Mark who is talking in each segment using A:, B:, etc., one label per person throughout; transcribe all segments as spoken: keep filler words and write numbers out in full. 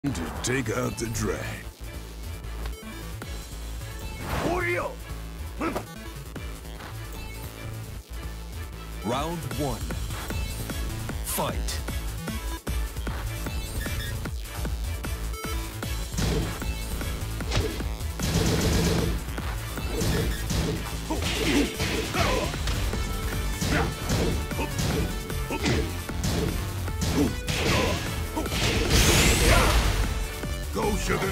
A: To take out the drag. Oreo!
B: Round one. Fight.
A: Go, sugar!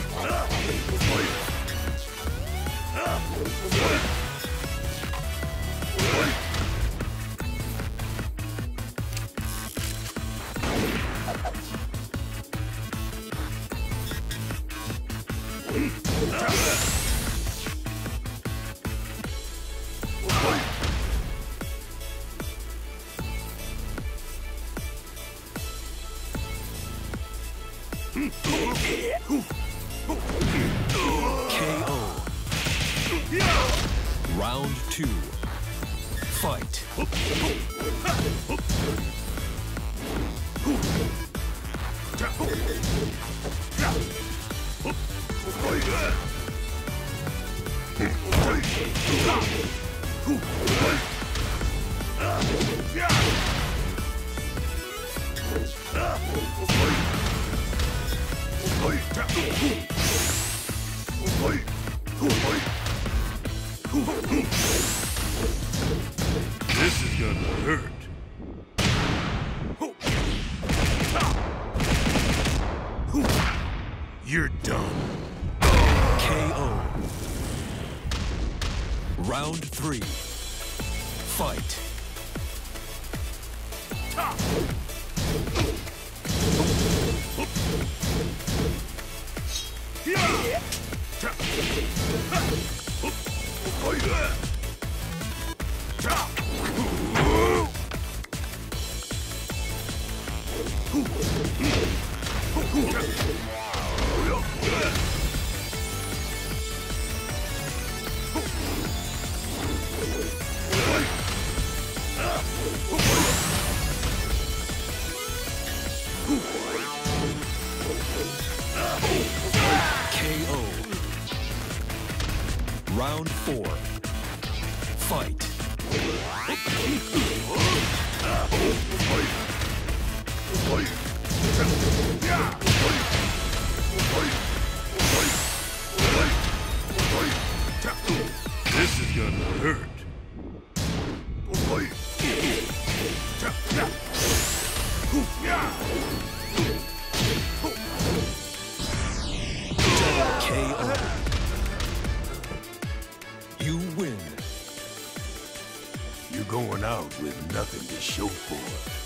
B: K O. Round two. Fight.
A: This is gonna hurt. You're done.
B: K O. Round three. Fight. K O. Round four. Fight.
A: This is gonna hurt.
B: K O. You win.
A: You're going out with nothing to show for it.